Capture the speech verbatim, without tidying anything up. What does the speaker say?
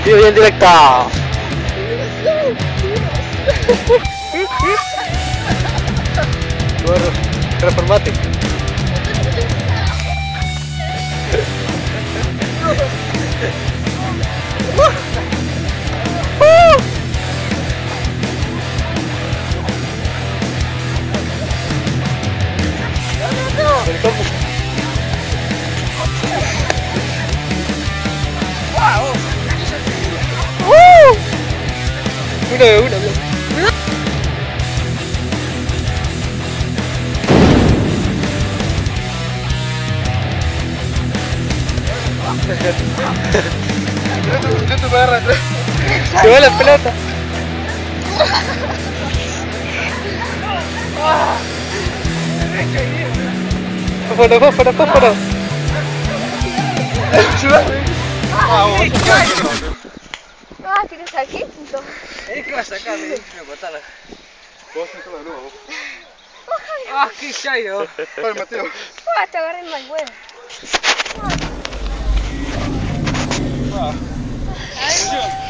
Vivo y en directo. Reformate. Uno de uno, Yo te voy a agarrar. Se va la pelota. Fósforo, fósforo, fósforo. Ah, ¿tienes aquí? Punto. Es que va a sacar, me dice, me matala. Vos sentó la nueva, vos. Ah, qué chairo. Vale, Mateo. Ah, te agarré el mal bueno. Ah.